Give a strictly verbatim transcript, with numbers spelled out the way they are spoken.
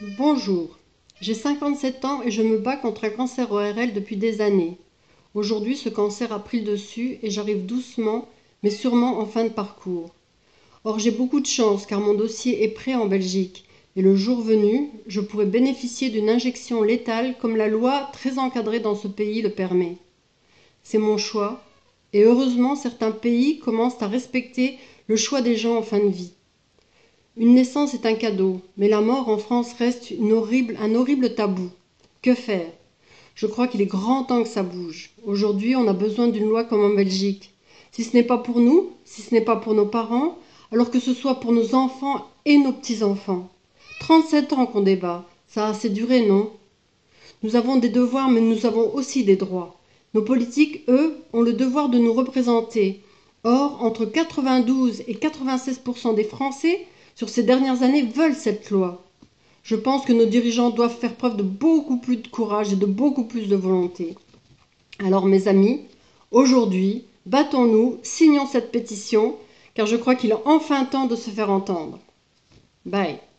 Bonjour, j'ai cinquante-sept ans et je me bats contre un cancer O R L depuis des années. Aujourd'hui, ce cancer a pris le dessus et j'arrive doucement, mais sûrement en fin de parcours. Or, j'ai beaucoup de chance car mon dossier est prêt en Belgique et le jour venu, je pourrai bénéficier d'une injection létale comme la loi très encadrée dans ce pays le permet. C'est mon choix et heureusement, certains pays commencent à respecter le choix des gens en fin de vie. Une naissance est un cadeau, mais la mort en France reste une horrible, un horrible tabou. Que faire? Je crois qu'il est grand temps que ça bouge. Aujourd'hui, on a besoin d'une loi comme en Belgique. Si ce n'est pas pour nous, si ce n'est pas pour nos parents, alors que ce soit pour nos enfants et nos petits-enfants. trente-sept ans qu'on débat, ça a assez duré, non? Nous avons des devoirs, mais nous avons aussi des droits. Nos politiques, eux, ont le devoir de nous représenter. Or, entre quatre-vingt-douze et quatre-vingt-seize pour cent des Français sur ces dernières années veulent cette loi. Je pense que nos dirigeants doivent faire preuve de beaucoup plus de courage et de beaucoup plus de volonté. Alors mes amis, aujourd'hui, battons-nous, signons cette pétition, car je crois qu'il est enfin temps de se faire entendre. Bye.